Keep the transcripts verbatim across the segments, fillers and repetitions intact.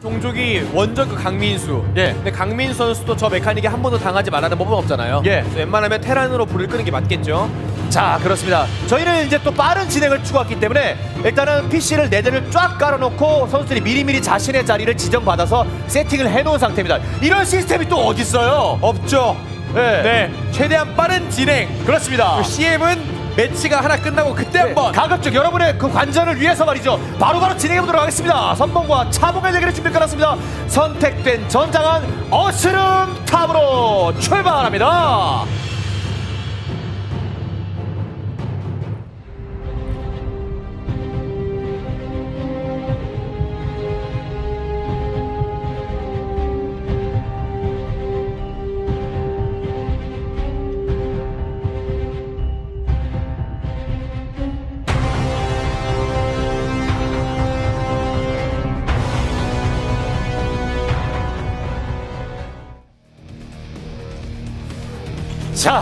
종족이 원전 그 강민수. 예. 근데 강민수 선수도 저 메카닉에 한 번도 당하지 말라는 법은 없잖아요. 예. 그래서 웬만하면 테란으로 불을 끄는 게 맞겠죠. 자, 그렇습니다. 저희는 이제 또 빠른 진행을 추구했기 때문에 일단은 피씨를 네 대를 쫙 깔아놓고 선수들이 미리미리 자신의 자리를 지정받아서 세팅을 해놓은 상태입니다. 이런 시스템이 또 어디 있어요? 없죠. 네. 네. 최대한 빠른 진행. 그렇습니다. 씨엠은 매치가 하나 끝나고 그때 네. 한번 가급적 여러분의 그 관전을 위해서 말이죠. 바로바로 바로 진행해보도록 하겠습니다. 선봉과 차봉의 대결의 준비 끝났습니다. 선택된 전장은 어스름탑으로 출발합니다. 자,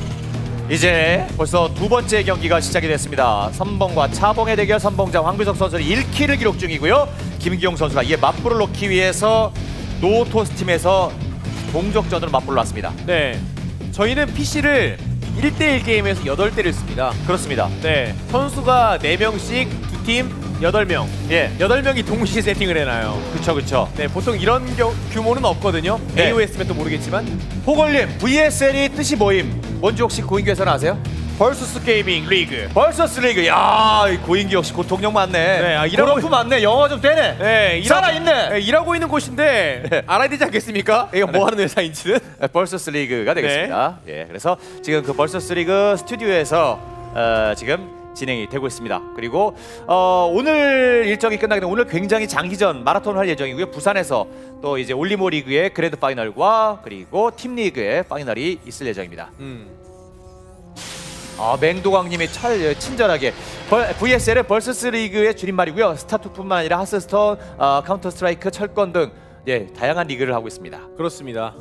이제 벌써 두 번째 경기가 시작이 됐습니다. 선봉과 차봉의 대결, 선봉자 황규석 선수는 일 킬을 기록 중이고요. 김기용 선수가 이에 맞불을 놓기 위해서 노토스 팀에서 동족전으로 맞불을 놨습니다. 네. 저희는 피씨를 일 대일 게임에서 여덟 대를 씁니다. 그렇습니다. 네. 선수가 네 명씩 두 팀 여덟 명. 예. 여덟 명이 동시에 세팅을 해놔요. 그쵸, 그쵸. 네, 보통 이런 겨, 규모는 없거든요. 네. 에이오에스면 또 모르겠지만. 호걸님, 브이에스엘이 뜻이 뭐임? 뭔지 혹시 고인규에서는 아세요? 벌서스 게이밍 리그. 벌서스 리그. 야, 이 고인규 역시 고통력 많네. 네, 아, 일하고 골프 많네. 영어 좀 되네. 네, 살아있네. 네, 일하고 있는 곳인데 네. 알아야 되지 않겠습니까? 이거 뭐 하는 회사인지는? 네, 벌서스 리그가 되겠습니다. 예, 그래서 지금 그 벌서스 리그 스튜디오에서 어, 지금 진행이 되고 있습니다. 그리고 어, 오늘 일정이 끝나기 전에 오늘 굉장히 장기전 마라톤을 할 예정이고요. 부산에서 또 이제 올리모 리그의 그랜드 파이널과 그리고 팀 리그의 파이널이 있을 예정입니다. 음. 아, 맹도광님이 찰 친절하게 브이에스엘은 벌서스 리그의 줄임말이고요. 스타투뿐만 아니라 하스스톤, 어, 카운터 스트라이크, 철권 등 예, 다양한 리그를 하고 있습니다. 그렇습니다.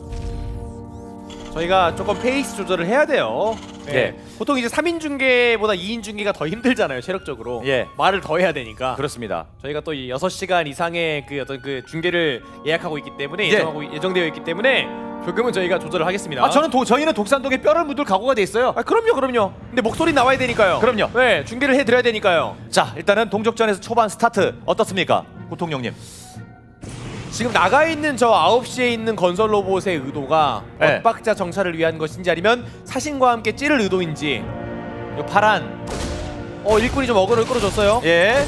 저희가 조금 페이스 조절을 해야 돼요. 네. 예. 보통 이제 삼 인 중계보다 이 인 중계가 더 힘들잖아요, 체력적으로. 예. 말을 더 해야 되니까. 그렇습니다. 저희가 또 이 여섯 시간 이상의 그 어떤 그 중계를 예약하고 있기 때문에 예. 예정하고 예정되어 있기 때문에 조금은 저희가 조절을 하겠습니다. 아, 저는 도, 저희는 독산동에 뼈를 묻을 각오가 돼 있어요. 아, 그럼요, 그럼요. 근데 목소리 나와야 되니까요. 그럼요. 네, 중계를 해드려야 되니까요. 자, 일단은 동족전에서 초반 스타트 어떻습니까? 고통령님. 지금 나가 있는 저 아홉 시에 있는 건설 로봇의 의도가 네. 엇박자 정찰을 위한 것인지 아니면 사신과 함께 찌를 의도인지. 요 파란. 어, 일꾼이 좀 어그로를 끌어줬어요. 예.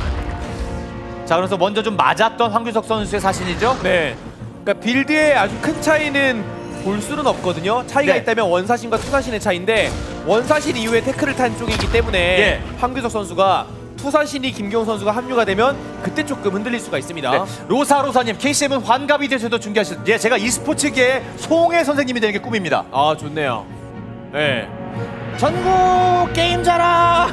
자, 그래서 먼저 좀 맞았던 황규석 선수의 사신이죠? 네. 그러니까 빌드에 아주 큰 차이는 볼 수는 없거든요. 차이가 네. 있다면 원사신과 투사신의 차이인데 원사신 이후에 태클을 탄 쪽이기 때문에 예. 황규석 선수가 투사신이 김기용 선수가 합류가 되면 그때 조금 흔들릴 수가 있습니다. 네. 로사로사님, 케이씨엠은 환갑이 되셔도 중계하실 예, 제가 e스포츠계의 송혜 선생님이 되는 게 꿈입니다. 아, 좋네요. 네. 전국 게임 자랑.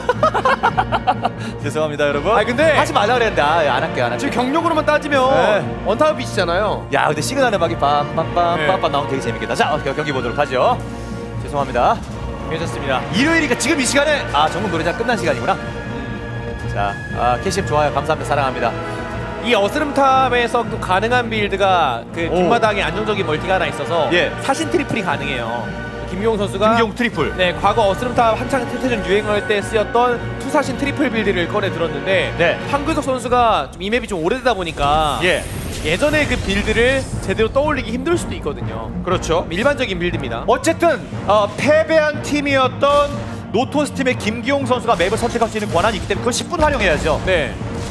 죄송합니다, 여러분. 아, 근데 하지 말라 그랬는데 아, 안 할게요, 안 할게요. 지금 경력으로만 따지면 네. 원타워 빛이잖아요. 야, 근데 시그널 음악이 빰빰빰빰빰 네. 나오면 되게 재밌겠다. 자, 경기 보도록 하죠. 죄송합니다. 괜찮습니다. 일요일이니까 지금 이 시간에 아, 전국 노래장 끝난 시간이구나. 자, 아, 케이씨엠 좋아요. 감사합니다. 사랑합니다. 이 어스름탑에서 또 가능한 빌드가 그 오. 뒷마당에 안정적인 멀티가 하나 있어서 예. 사신 트리플이 가능해요. 김기용 선수가 김기용 트리플. 네, 과거 어스름탑 한창 태태전 유행할 때 쓰였던 투사신 트리플 빌드를 꺼내 들었는데 네. 황규석 선수가 좀 이 맵이 좀 오래되다 보니까 예. 예전에 그 빌드를 제대로 떠올리기 힘들 수도 있거든요. 그렇죠. 일반적인 빌드입니다. 어쨌든 어, 패배한 팀이었던 노토스 팀의 김기용 선수가 맵을 선택할 수 있는 권한이 있기 때문에 그걸 십 분 활용해야죠. 네.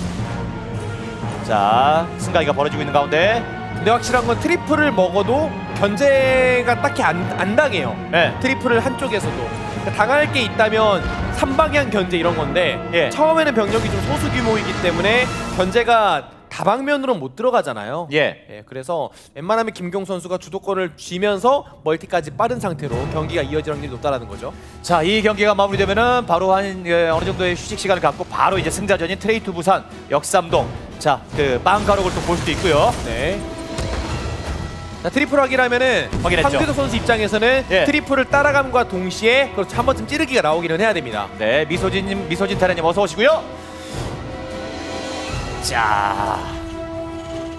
자, 승가이가 벌어지고 있는 가운데 근데 확실한 건 트리플을 먹어도 견제가 딱히 안, 안 당해요. 네. 트리플을 한쪽에서도. 그러니까 당할 게 있다면 삼방향 견제 이런 건데 예. 처음에는 병력이 좀 소수 규모이기 때문에 견제가 다방면으로 못 들어가잖아요. 예. 예, 그래서 웬만하면 김기용 선수가 주도권을 쥐면서 멀티까지 빠른 상태로 경기가 이어질 확률이 높다라는 거죠. 자, 이 경기가 마무리되면은 바로 한 예, 어느 정도의 휴식 시간을 갖고 바로 이제 승자전인 트레이투 부산 역삼동. 자, 그 빵가록을 또 볼 수도 있고요. 네. 자, 트리플 확인하면은 확인했죠. 황규석 선수 입장에서는 예. 트리플을 따라감과 동시에 그렇죠, 한 번쯤 찌르기가 나오기는 해야 됩니다. 네, 미소진님, 미소진 타라님 어서 오시고요. 자,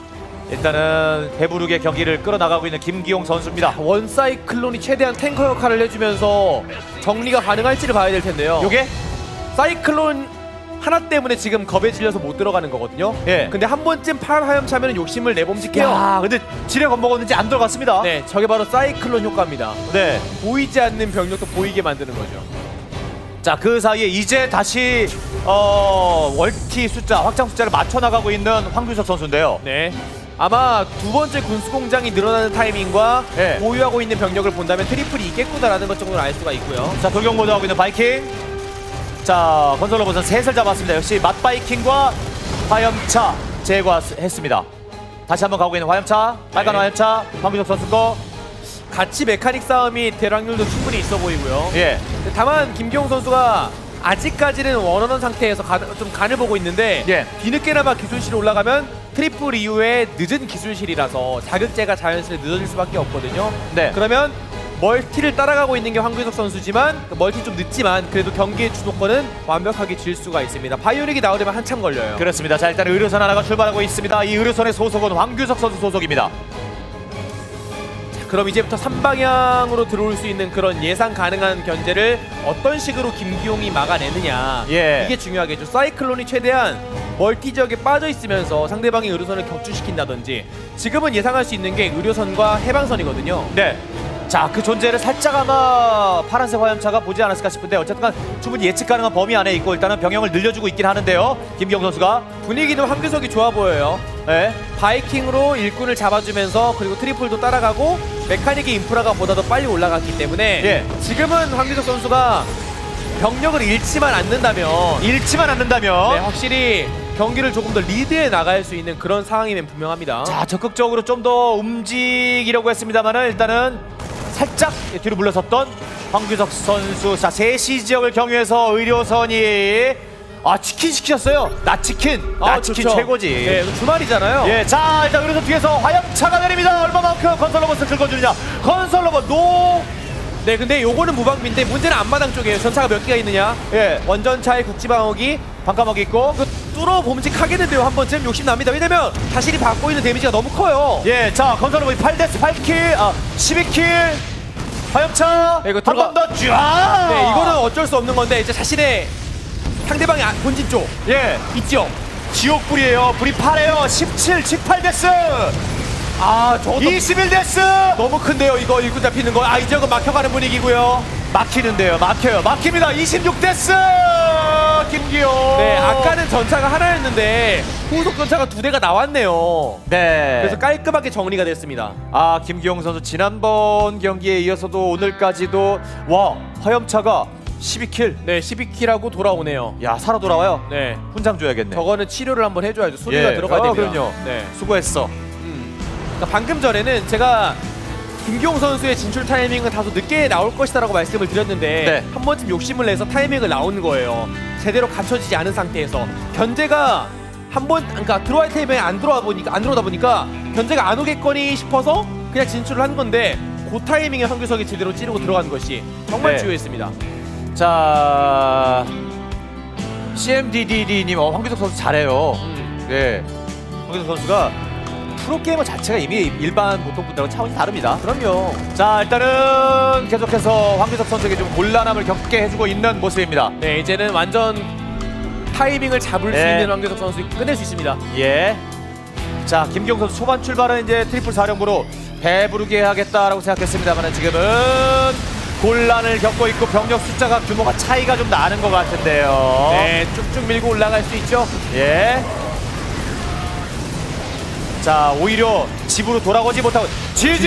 일단은 배부르게 경기를 끌어나가고 있는 김기용 선수입니다. 원사이클론이 최대한 탱커 역할을 해주면서 정리가 가능할지를 봐야 될 텐데요. 요게 사이클론 하나 때문에 지금 겁에 질려서 못 들어가는 거거든요. 예. 근데 한 번쯤 팔 화염 차면 욕심을 내봄직해요. 야, 근데 지뢰 겁먹었는지 안 들어갔습니다. 네, 저게 바로 사이클론 효과입니다. 네. 보이지 않는 병력도 보이게 만드는 거죠. 자, 그 사이에 이제 다시 어, 월티 숫자, 확장 숫자를 맞춰 나가고 있는 황규석 선수인데요. 네. 아마 두 번째 군수공장이 늘어나는 타이밍과 네. 보유하고 있는 병력을 본다면 트리플이 있겠구나라는 것 정도는 알 수가 있고요. 자, 돌격 모드 하고 있는 바이킹. 자, 건설 로봇은 셋을 잡았습니다. 역시 맛바이킹과 화염차 제거했습니다. 다시 한번 가고 있는 화염차, 빨간 네. 화염차, 황규석 선수 거. 같이 메카닉 싸움이 대락률도 충분히 있어 보이고요. 예. 다만 김기용 선수가 아직까지는 원원한 상태에서 가, 좀 간을 보고 있는데 예. 뒤늦게나마 기술실이 올라가면 트리플 이후에 늦은 기술실이라서 자극제가 자연스레 늦어질 수밖에 없거든요. 네. 그러면 멀티를 따라가고 있는 게 황규석 선수지만 멀티 좀 늦지만 그래도 경기의 주도권은 완벽하게 질 수가 있습니다. 바이오닉이 나오려면 한참 걸려요. 그렇습니다. 자, 일단 의료선 하나가 출발하고 있습니다. 이 의료선의 소속은 황규석 선수 소속입니다. 그럼 이제부터 삼 방향으로 들어올 수 있는 그런 예상 가능한 견제를 어떤 식으로 김기용이 막아내느냐. 예. 이게 중요하겠죠. 사이클론이 최대한 멀티 지역에 빠져 있으면서 상대방의 의료선을 격추시킨다든지 지금은 예상할 수 있는 게 의료선과 해방선이거든요. 네. 자, 그 존재를 살짝 아마 파란색 화염차가 보지 않았을까 싶은데 어쨌든 충분히 예측 가능한 범위 안에 있고 일단은 병영을 늘려주고 있긴 하는데요. 김기용 선수가 분위기는 황규석이 좋아 보여요. 네. 바이킹으로 일꾼을 잡아주면서 그리고 트리플도 따라가고 메카닉의 인프라가 보다 더 빨리 올라갔기 때문에 예. 지금은 황규석 선수가 병력을 잃지만 않는다면 잃지만 않는다면 네, 확실히 경기를 조금 더 리드해 나갈 수 있는 그런 상황이면 분명합니다. 자, 적극적으로 좀 더 움직이려고 했습니다만은 일단은 살짝 뒤로 물러섰던 황규석 선수. 자, 세시 지역을 경유해서 의료선이 아 치킨 시키셨어요. 나 치킨, 나 아, 치킨 좋죠. 최고지. 네, 주말이잖아요. 예, 자 일단 의료선 뒤에서 화염차가 내립니다. 얼마만큼 건설 로봇을 긁어주느냐. 건설 로봇 노. 네, 근데 요거는 무방비인데 문제는 앞마당 쪽이에요. 전차가 몇 개가 있느냐. 예, 원전차의 국지방어기 반까먹이 있고. 그 뚫어 봄직하겠는데요. 한 번쯤 욕심 납니다. 왜냐면 자신이 받고 있는 데미지가 너무 커요. 예, 자 건설 로봇 팔 데스 팔 킬, 아 십이 킬. 화염차 네, 이거 한 번 더 쫙. 네, 이거는 어쩔 수 없는 건데 이제 자신의 상대방의 아- 본진 쪽 예, 있죠. 지옥불이에요. 불이 파래요. 십칠, 십팔 데스. 아, 저것도 이십일 데스. 너무 큰데요. 이거 일꾼 잡히는 거. 아, 이 지역은 막혀가는 분위기고요. 막히는데요. 막혀요. 막힙니다. 이십육 데스. 김기용. 네, 아까는 전차가 하나였는데 후속 전차가 두 대가 나왔네요. 네. 그래서 깔끔하게 정리가 됐습니다. 아, 김기용 선수 지난번 경기에 이어서도 오늘까지도 와, 화염차가 십이 킬. 네, 십이 킬하고 돌아오네요. 야, 살아 돌아와요. 네, 훈장 줘야겠네. 저거는 치료를 한번 해줘야죠. 소리가 예. 들어가야 아, 됩니다. 그럼요. 네. 수고했어. 음. 그러니까 방금 전에는 제가 김기용 선수의 진출 타이밍은 다소 늦게 나올 것이다라고 말씀을 드렸는데 네. 한 번쯤 욕심을 내서 타이밍을 나오는 거예요. 제대로 갖춰지지 않은 상태에서 견제가 한 번, 그러니까 들어갈 타이밍에 안 들어와 보니까 안 들어오다 보니까 견제가 안 오겠거니 싶어서 그냥 진출을 한 건데 그 타이밍에 황규석이 제대로 찌르고 들어간 것이 정말 네. 중요했습니다. 자, 씨엠디디디님, 어, 황규석 선수 잘해요. 음. 네, 황규석 선수가 프로게이머 자체가 이미 일반 보통 분들하고 차원이 다릅니다. 그럼요. 자, 일단은 계속해서 황규석 선수에게 좀 곤란함을 겪게 해주고 있는 모습입니다. 네, 이제는 완전 타이밍을 잡을 수 네. 있는 황규석 선수 끝낼 수 있습니다. 예. 자, 김기용 선수 초반 출발은 이제 트리플 사령부로 배부르게 하겠다라고 생각했습니다만 지금은 곤란을 겪고 있고 병력 숫자가 규모가 차이가 좀 나는 것 같은데요. 네, 쭉쭉 밀고 올라갈 수 있죠. 예. 자, 오히려 집으로 돌아오지 못하고 지지!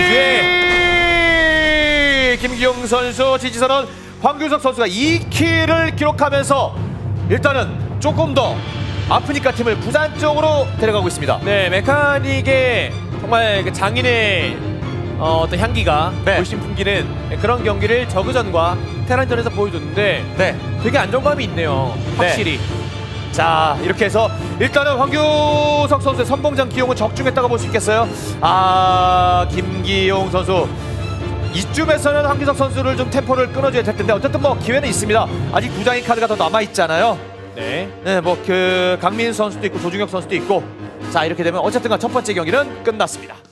김기용 선수 지지선언. 황규석 선수가 이 킬을 기록하면서 일단은 조금 더 아프니까 팀을 부산 쪽으로 데려가고 있습니다. 네, 메카닉의 정말 그 장인의 어, 어떤 향기가 네. 훨씬 풍기는 그런 경기를 저그전과 테란전에서 보여줬는데 네. 되게 안정감이 있네요. 확실히. 자, 이렇게 해서 일단은 황규석 선수의 선봉장 기용은 적중했다고 볼 수 있겠어요. 아, 김기용 선수 이쯤에서는 황규석 선수를 좀 템포를 끊어줘야 될 텐데 어쨌든 뭐 기회는 있습니다. 아직 두 장의 카드가 더 남아 있잖아요. 네. 네, 뭐 그 강민수 선수도 있고 조중혁 선수도 있고 자 이렇게 되면 어쨌든간 첫 번째 경기는 끝났습니다.